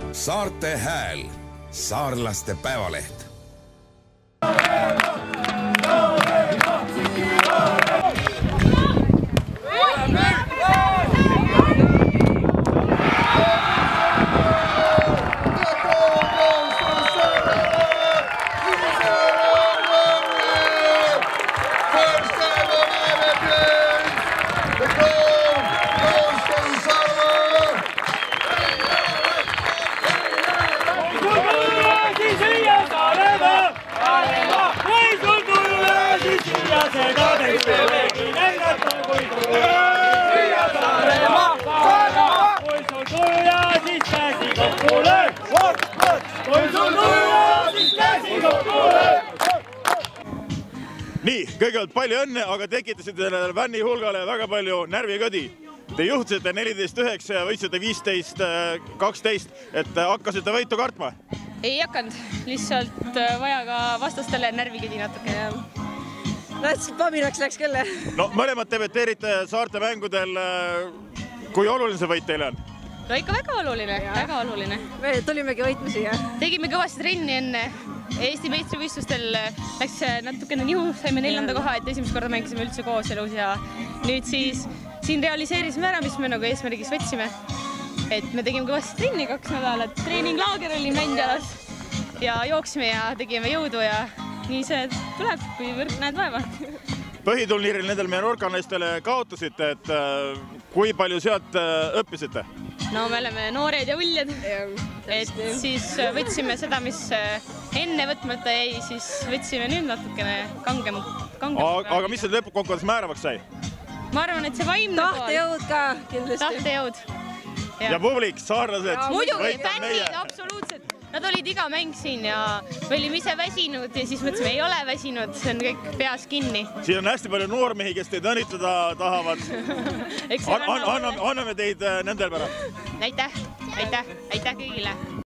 Saarte Hääl, saarlaste päevaleht. Nii, kõigepealt palju õnne, aga tekitasite sellele vänni hulgale väga palju närviködi. Te juhtisite 14-9 ja võitsite 15-12, et hakkasite võitu kartma? Ei hakanud, lihtsalt vaja ka vastastele närviködi natuke. Näed, pabinaks läks kelle. No mõlemad debüteerite Saarte mängudel. Kui oluline see võit teile on? No ikka väga oluline, väga oluline. Me tulimegi võitma siia. Tegime kõvasti trenni enne. Eesti meistrivõistlustel läks natukene nihu, saime 4. koha, et esimest korda mängisime üldse koos elus ja nüüd siis siin realiseerisime ära, mis me nagu eesmärgis võtsime. Et me tegime kõvasti trenni 2 nädalat, treeninglaager oli Mändjalas ja jooksime ja tegime jõudu ja nii see tuleb, kui näed vaeva. Põhiturniiril nendel Menorca-naistele kaotasite, et kui palju sealt õppisite? No me oleme noored ja uljad, et siis võtsime seda, mis enne võtmata jäi, siis võtsime nüüd natukene kangem. Aga mis see lõpukokkuvõttes määravaks sai? Ma arvan, et see vaimne pool. Tahtejõud ka, kindlasti. Tahtejõud. Ja publik, saarlased. Muidugi, fännid, absoluutselt. Nad olid iga mäng siin ja me olime ise väsinud ja siis mõtlesime, ei ole väsinud, see on kõik peas kinni. Siin on hästi palju noormehi, kes teid õnnitleda tahavad. Anname teid nendel pärast. Aitäh kõigile.